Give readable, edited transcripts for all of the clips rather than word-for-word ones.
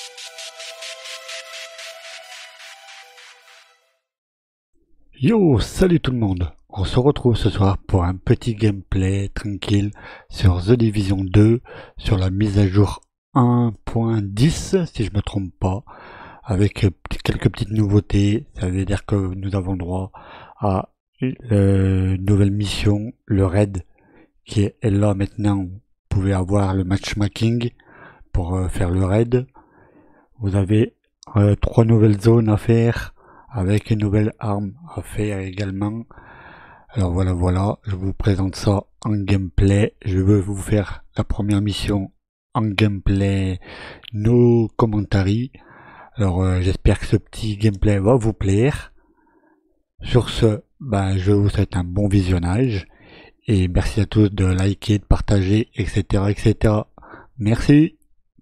Yo, salut tout le monde. On se retrouve ce soir pour un petit gameplay tranquille sur The Division 2, sur la mise à jour 1.10 si je me trompe pas, avec quelques petites nouveautés. Ça veut dire que nous avons droit à une nouvelle mission, le raid, qui est là maintenant. Vous pouvez avoir le matchmaking pour faire le raid. Vous avez 3 nouvelles zones à faire, avec une nouvelle arme à faire également. Alors voilà, je vous présente ça en gameplay. Je veux vous faire la première mission en gameplay, no commentary. Alors j'espère que ce petit gameplay va vous plaire. Sur ce, je vous souhaite un bon visionnage. Et merci à tous de liker, de partager, etc. etc. Merci.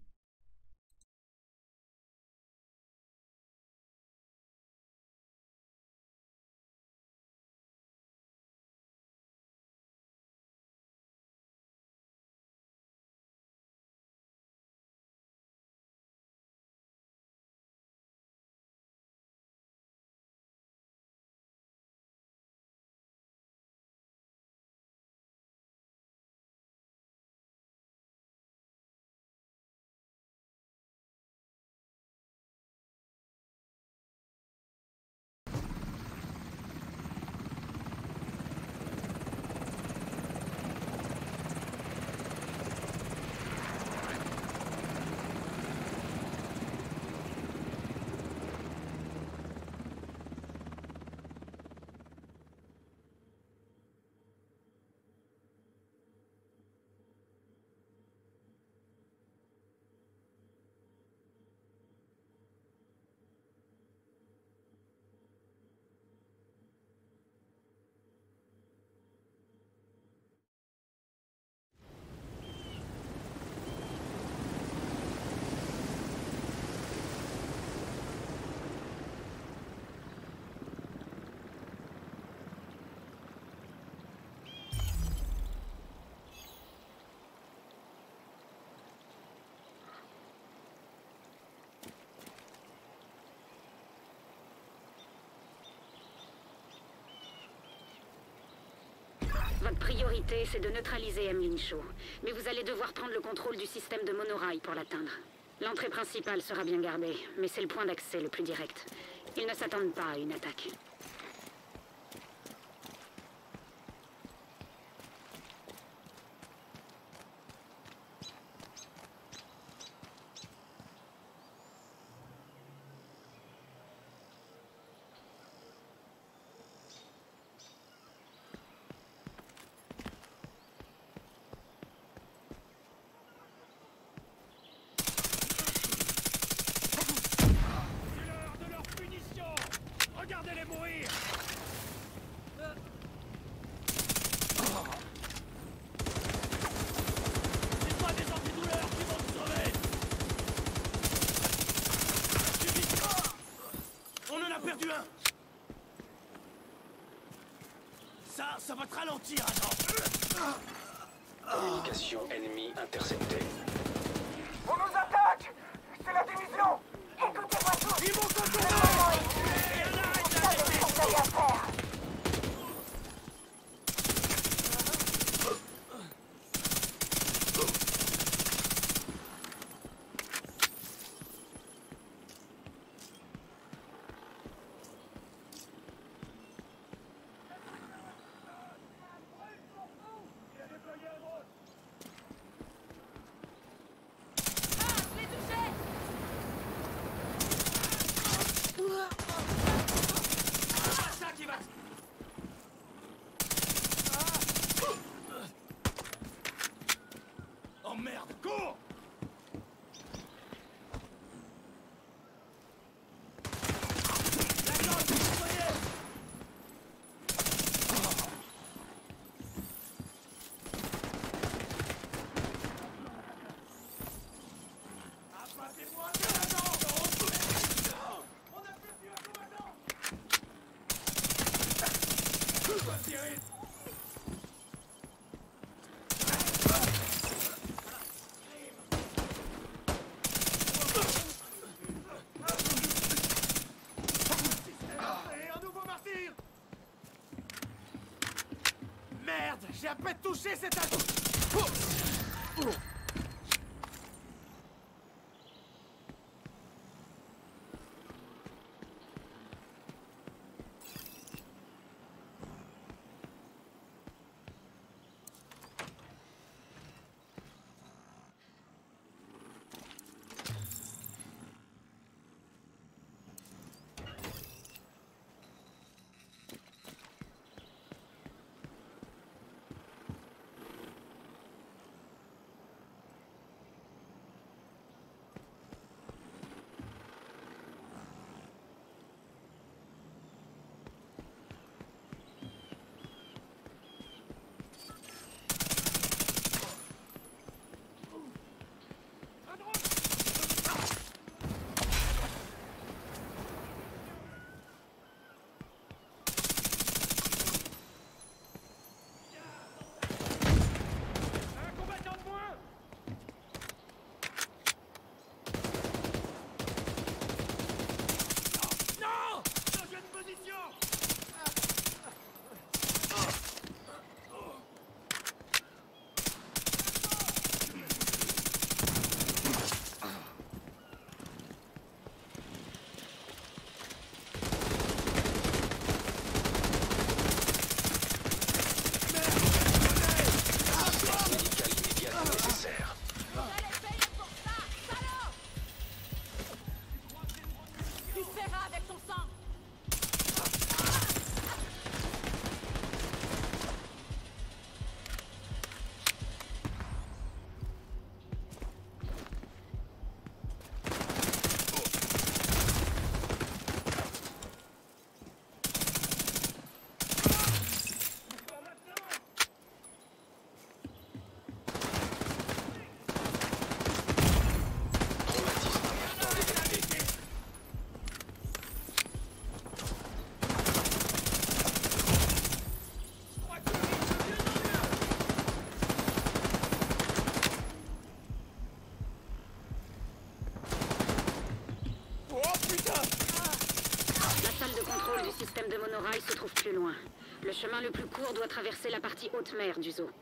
Votre priorité, c'est de neutraliser Emlyn Shaw. Mais vous allez devoir prendre le contrôle du système de monorail pour l'atteindre. L'entrée principale sera bien gardée, mais c'est le point d'accès le plus direct. Ils ne s'attendent pas à une attaque. Regardez-les mourir! C'est pas des antidouleurs qui vont nous sauver! On en a perdu un! Ça va te ralentir, attends! Communication ennemie interceptée. On nous attaque! C'est la division! Écoutez-moi tous! Ils vont contourner! Vous savez ce qu'on a à faire! à peine touché cet atout. Le système de monorail se trouve plus loin. Le chemin le plus court doit traverser la partie haute mer du zoo.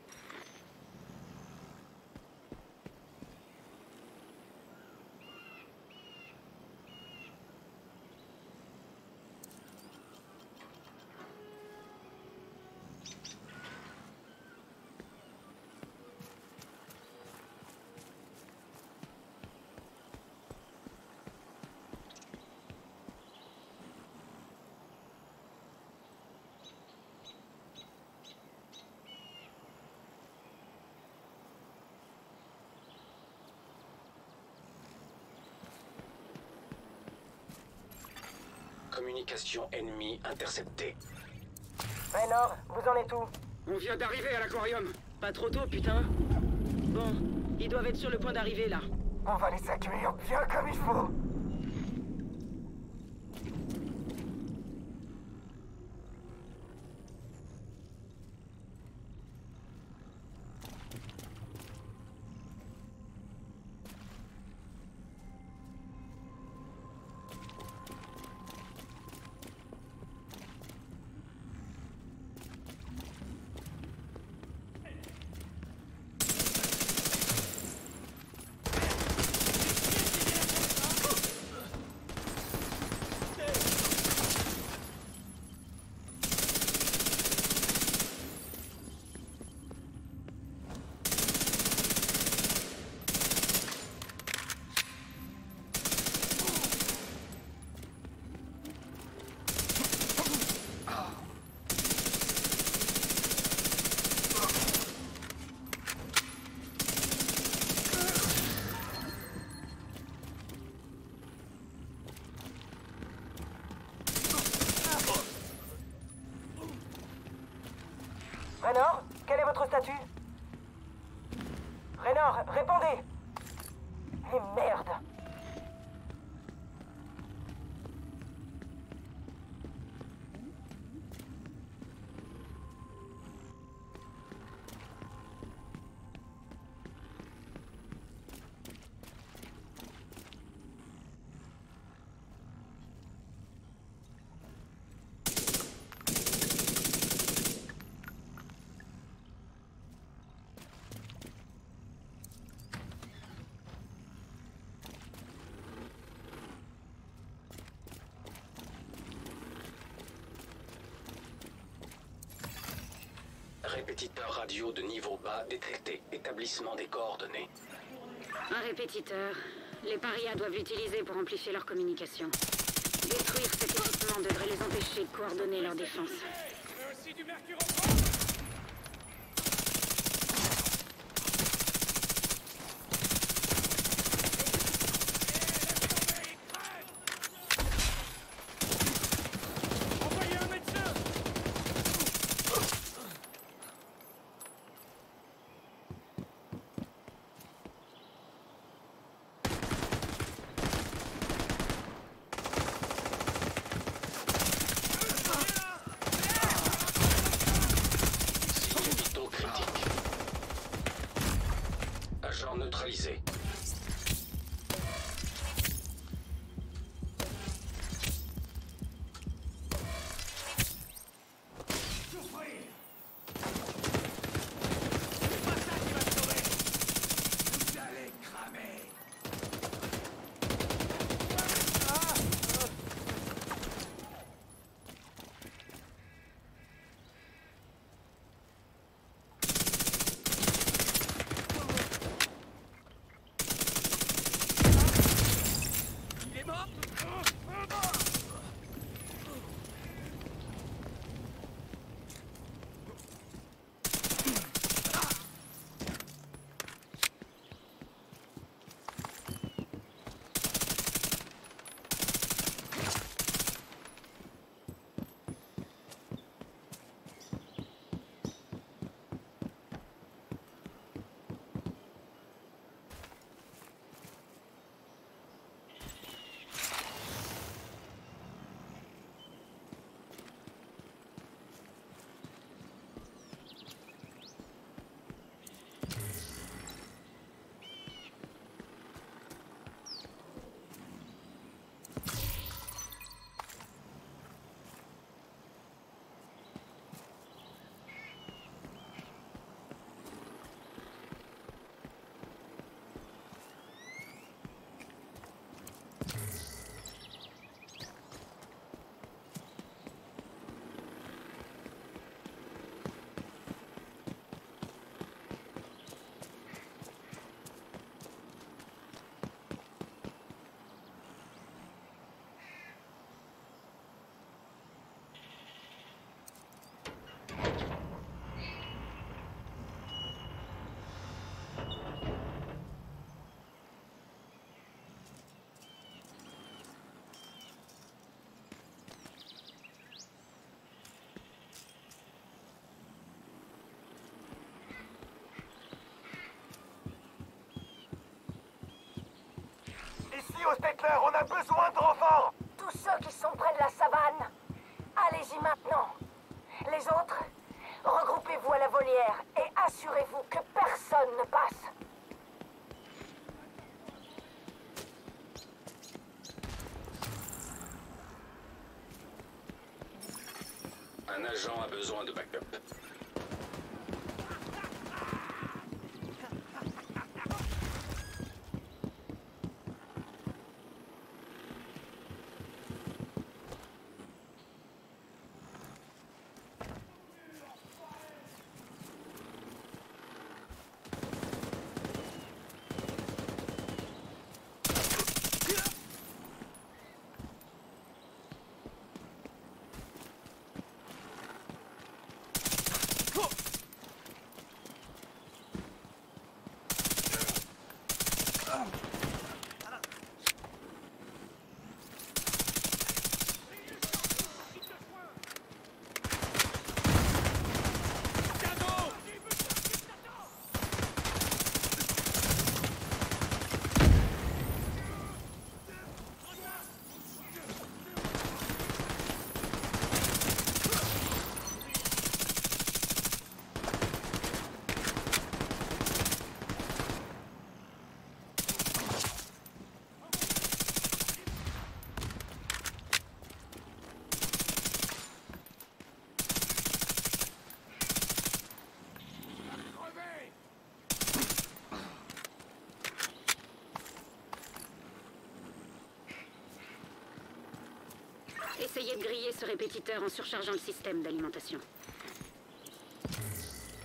Communication ennemie interceptée. Raynor, vous en êtes où? On vient d'arriver à l'aquarium. Pas trop tôt, putain. Bon, ils doivent être sur le point d'arriver, là. On va les accueillir bien comme il faut. Raynor, quel est votre statut? Raynor, répondez! Et merde! Répétiteur radio de niveau bas détecté. Établissement des coordonnées. Un répétiteur. Les parias doivent l'utiliser pour amplifier leur communication. Détruire cet équipement devrait les empêcher de coordonner leur défense. Aussi du mercure en gros. Envoyez un médecin. Signe vitaux critique. Agent neutralisé. Souffrir. C'est pas ça qui va te sauver. Vous allez cramer. Il est mort. Ici au Stettler, on a besoin de renforts. Tous ceux qui sont près de la savane, allez-y maintenant. Les autres, regroupez-vous à la volière et assurez-vous que personne ne passe. Un agent a besoin de backup. Essayez de griller ce répétiteur en surchargeant le système d'alimentation.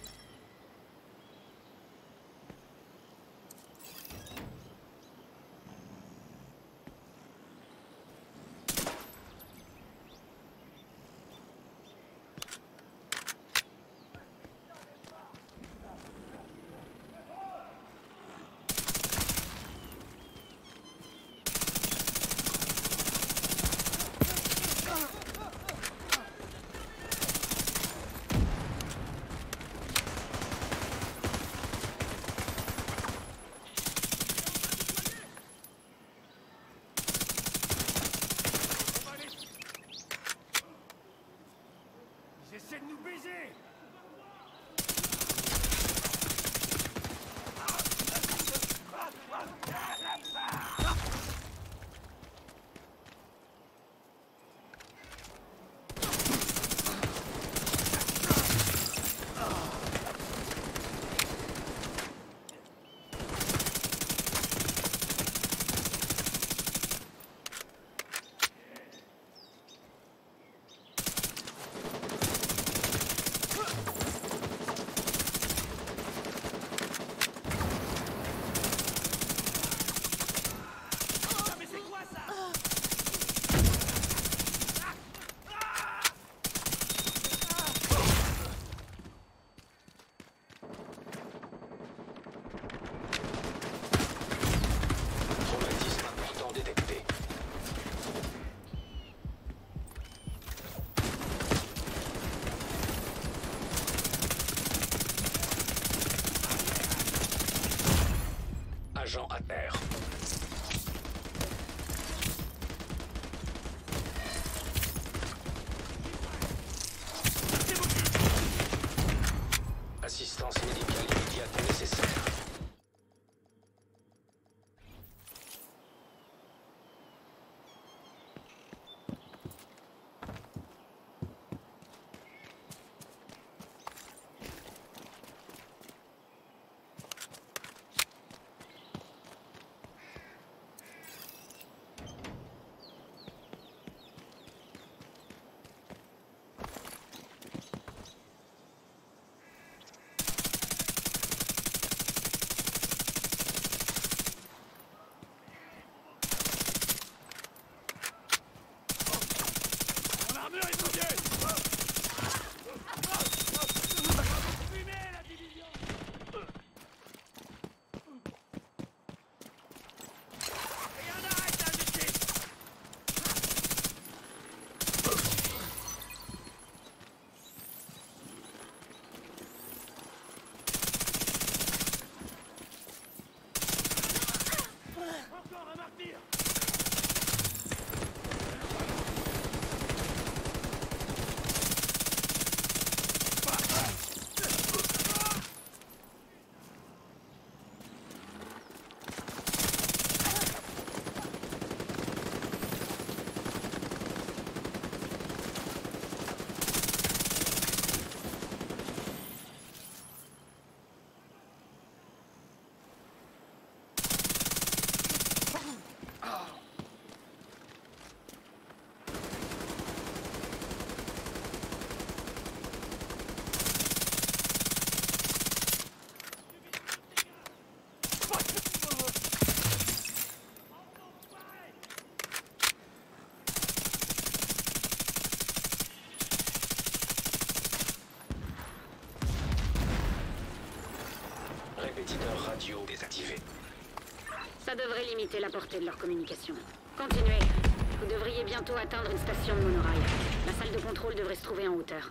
Ça devrait limiter la portée de leur communication. Continuez. Vous devriez bientôt atteindre une station de monorail. La salle de contrôle devrait se trouver en hauteur.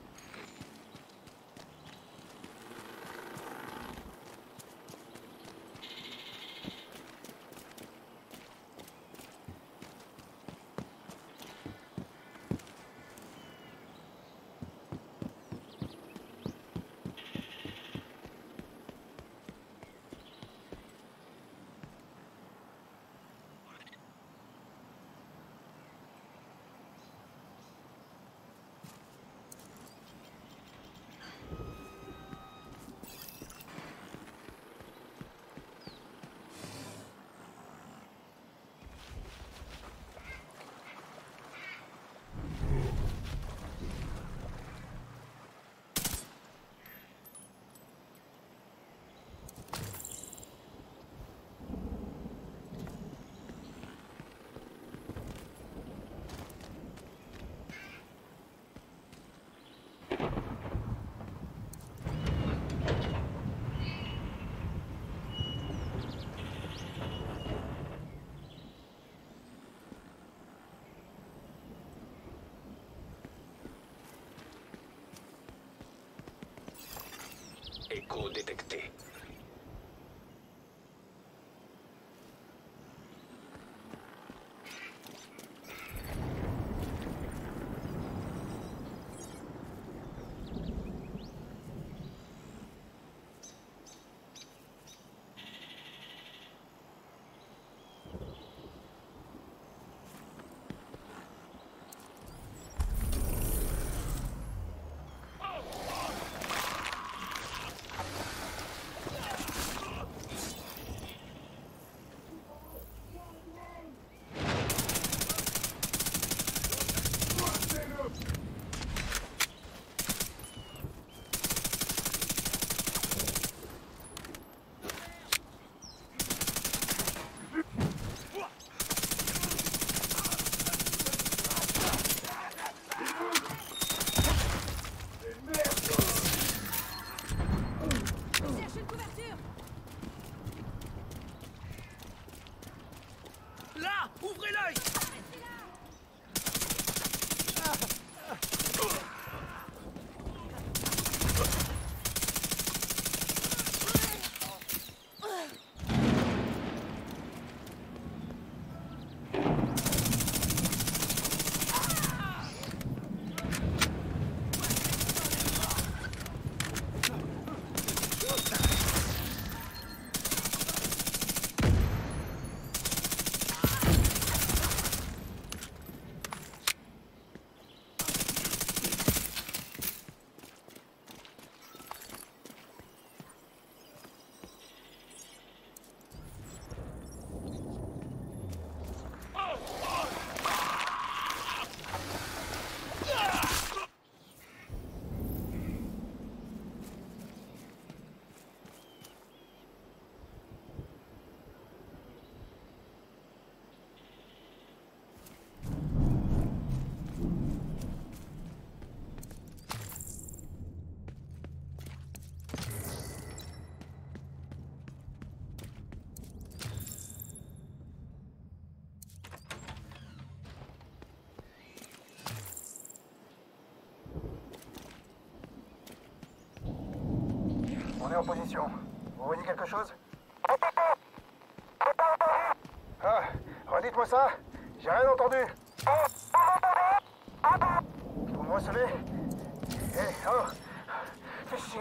Écho détecté. Là! Ouvrez l'œil! On est en position. Vous voyez quelque chose? Ah, redites-moi ça. J'ai rien entendu. Vous me recevez? Eh, oh, fais chier.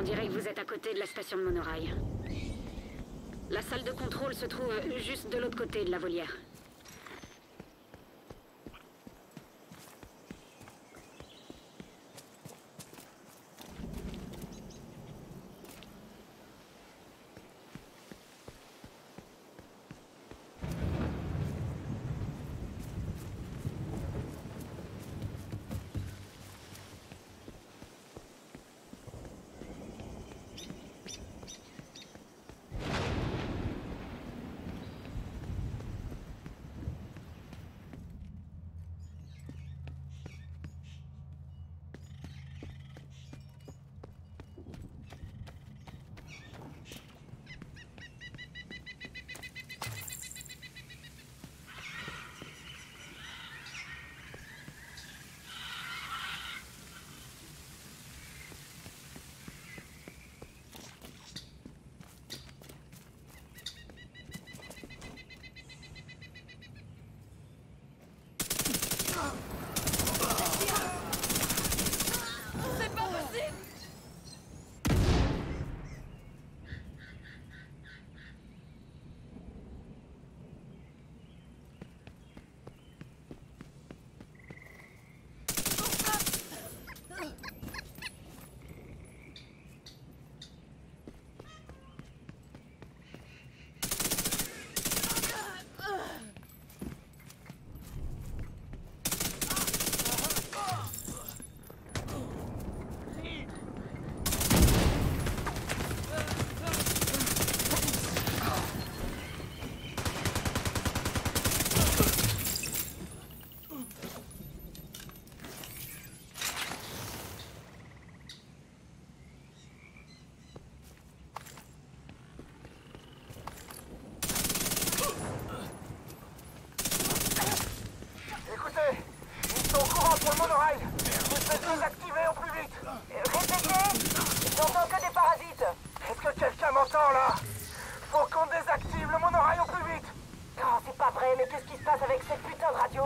dirait que vous êtes à côté de la station de monorail. La salle de contrôle se trouve juste de l'autre côté de la volière. Désactivez au plus vite. Répétez. J'entends que des parasites. Est-ce que quelqu'un m'entend là? Faut qu'on désactive le monorail au plus vite. Oh, c'est pas vrai, mais qu'est-ce qui se passe avec cette putain de radio?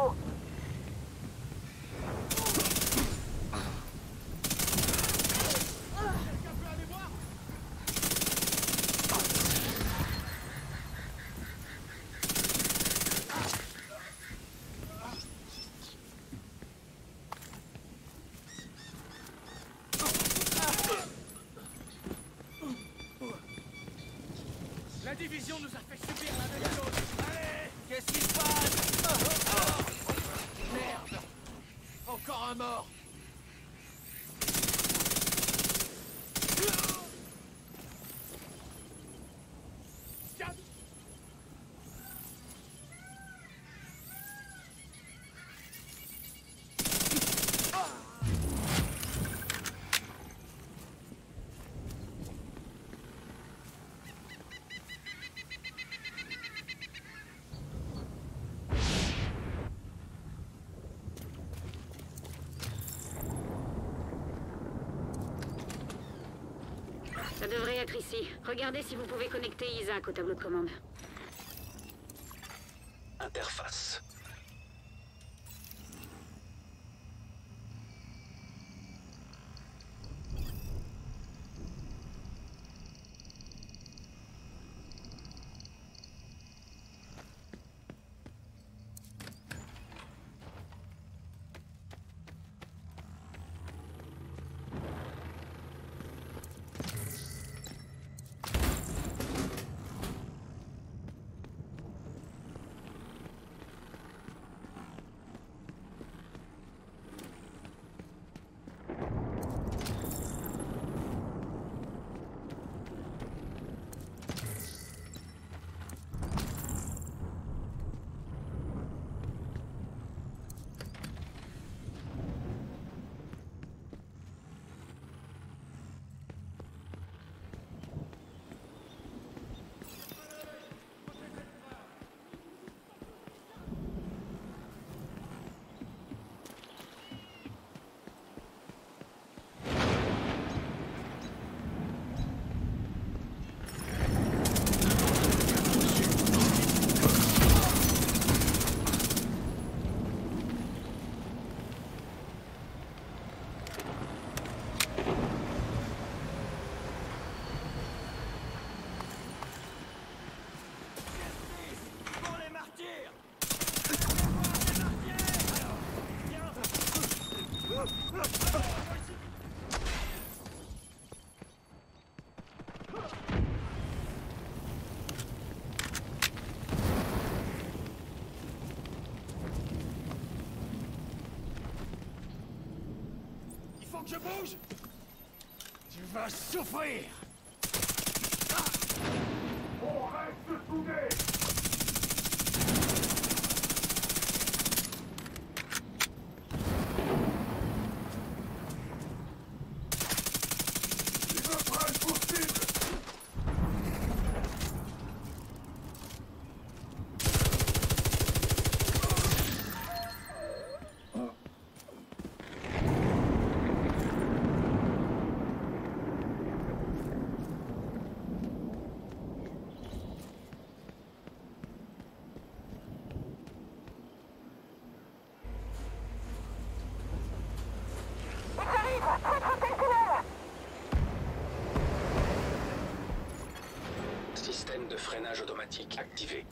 La division nous a fait subir la même chose. Allez, qu'est-ce qui se passe? Merde. Encore un mort. Ça devrait être ici. Regardez si vous pouvez connecter Isaac au tableau de commande. Interface. que je bouge? Tu vas souffrir! On reste soudés! Ils me prennent pour cible! Ils arrivent! Rattrapez le tunnel! Système de freinage automatique activé.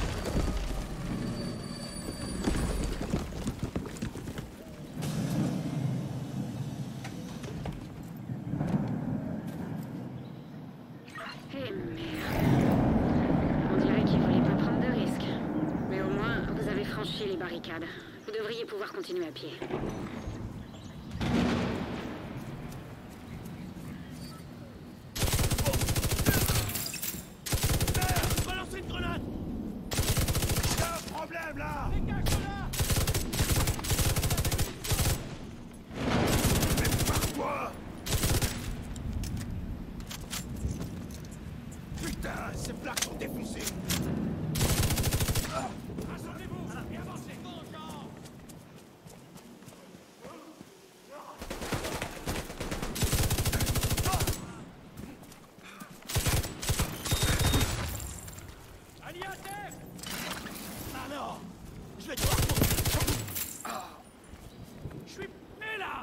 Eh merde. On dirait qu'il fallait pas prendre de risques. Mais au moins, vous avez franchi les barricades. Vous devriez pouvoir continuer à pied. Balance une grenade! Y'a un problème là! Dégage-la! Mais par quoi? Putain, ces plaques sont défoncées! Rassemblez-vous et avancez! Allez à terre! Alors, je vais devoir... Je suis prêt là!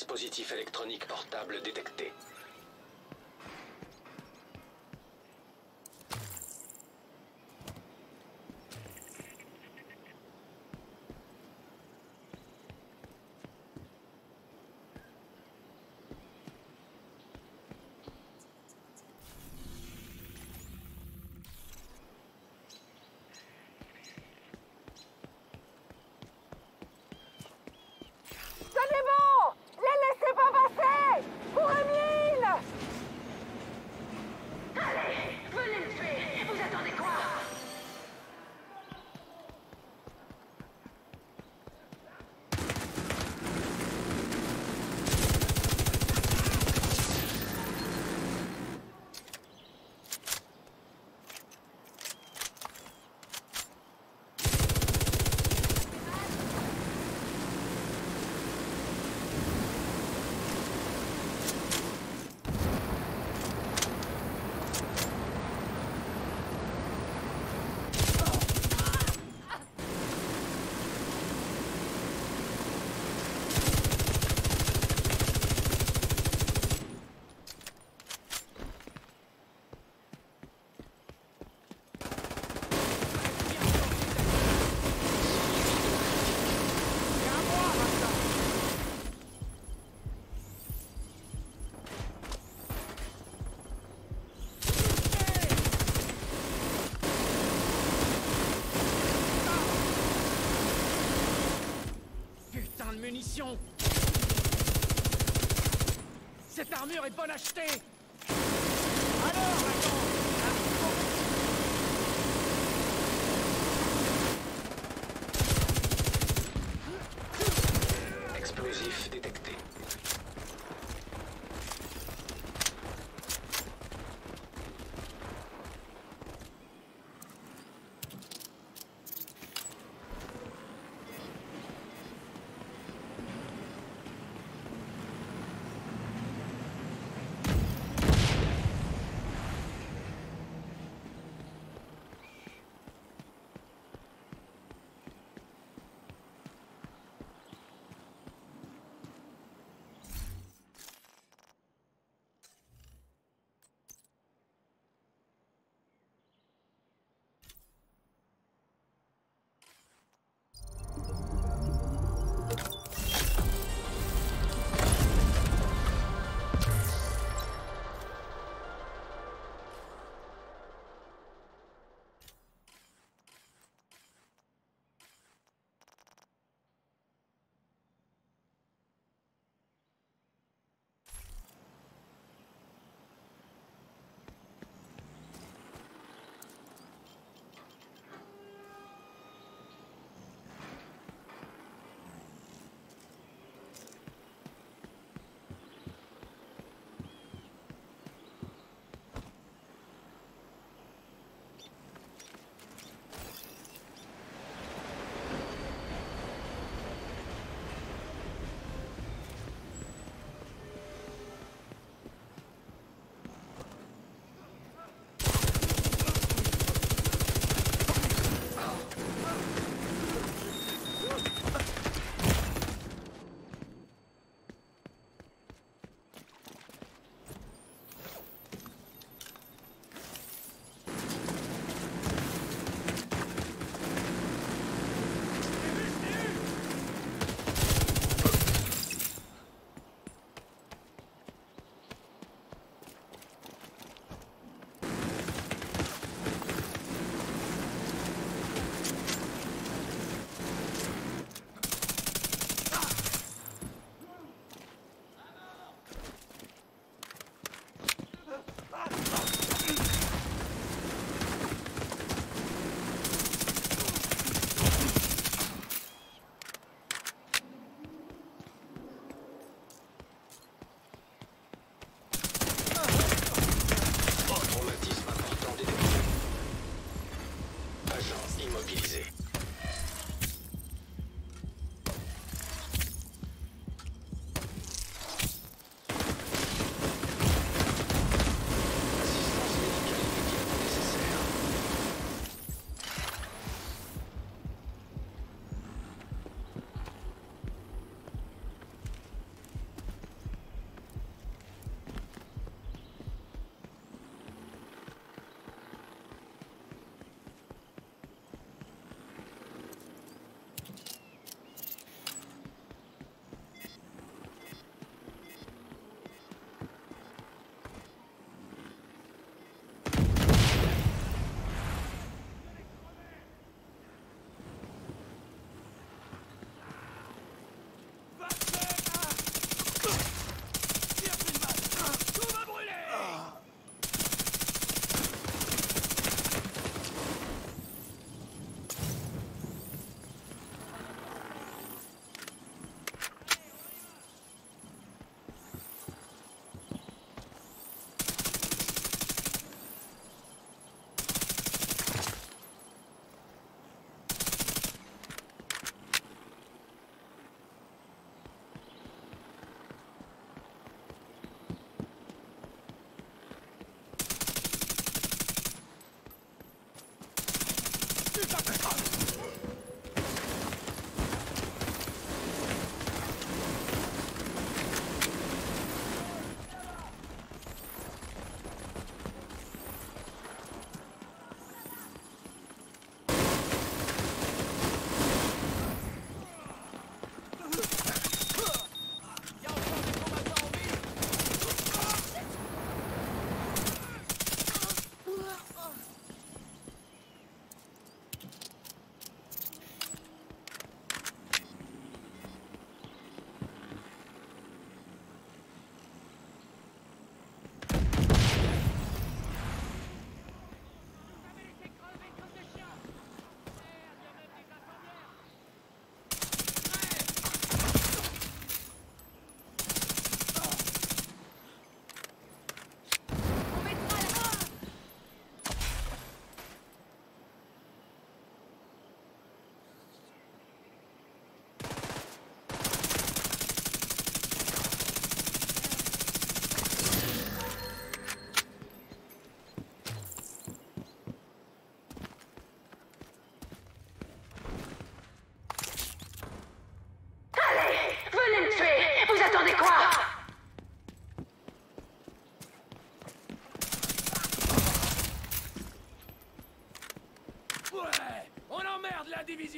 dispositif électronique portable détecté. Tenez bon! Les laissez pas passer! Pour Emile! Allez, venez le tuer. Vous attendez quoi? Putain de munitions! Cette armure est bonne à acheter! Alors, maintenant, Explosif détecté.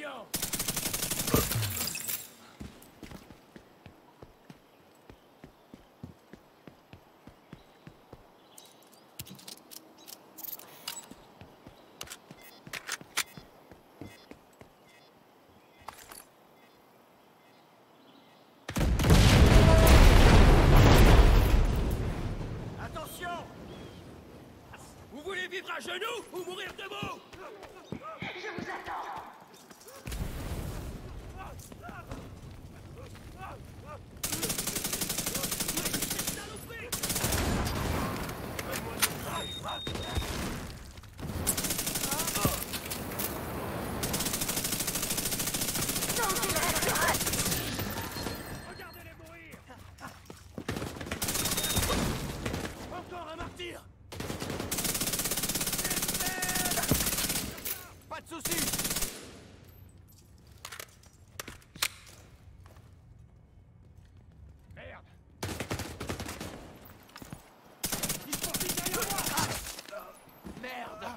munitions. Attention! Vous voulez vivre à genoux ou mourir debout? Je vous attends. Regardez-les mourir! Encore un martyr! Pas de soucis! Merde! Il se profile derrière moi! Merde!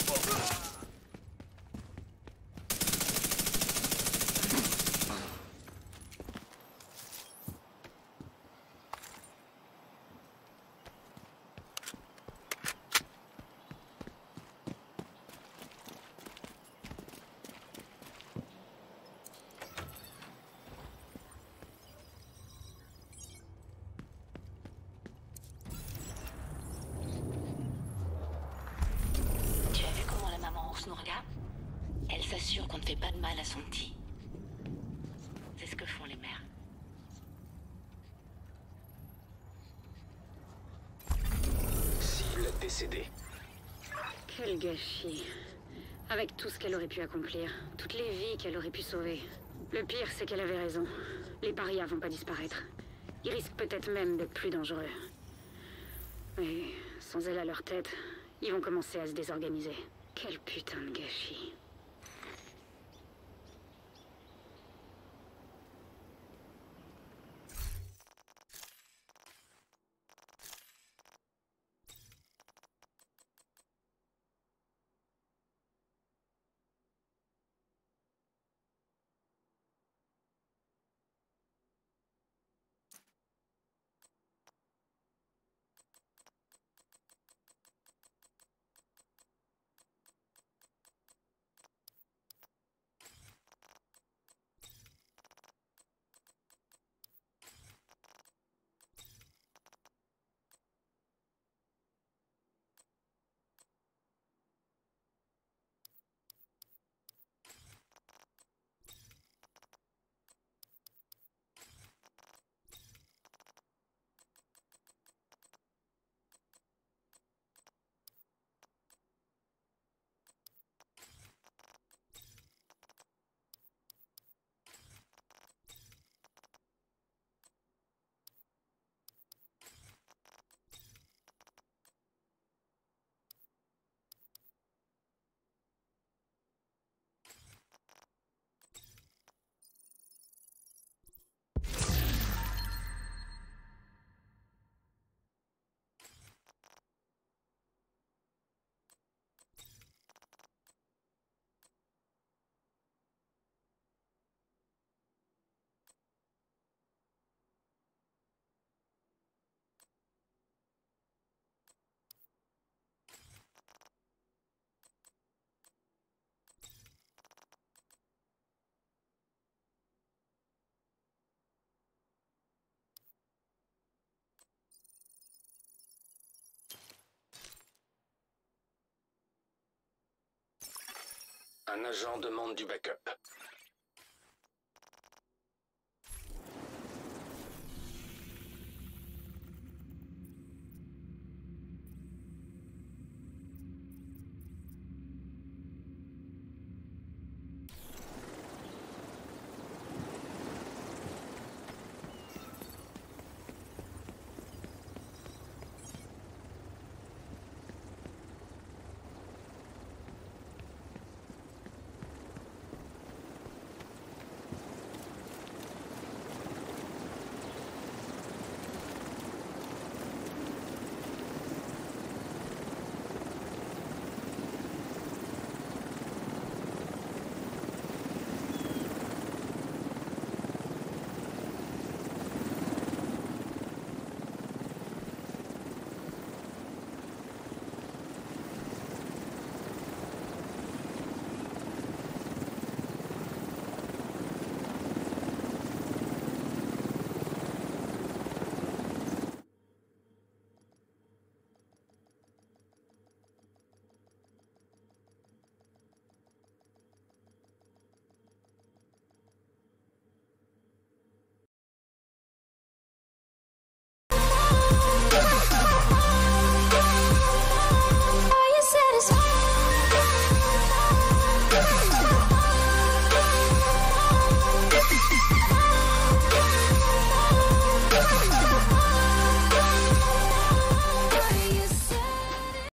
Tu as vu comment la maman ours nous regarde? Elle s'assure qu'on ne fait pas de mal à son petit. C'est ce que font les mères. Cible décédée. Quel gâchis. Avec tout ce qu'elle aurait pu accomplir, toutes les vies qu'elle aurait pu sauver. Le pire, c'est qu'elle avait raison. Les parias vont pas disparaître. Ils risquent peut-être même d'être plus dangereux. Mais sans elle à leur tête, ils vont commencer à se désorganiser. Quel putain de gâchis. Un agent demande du backup.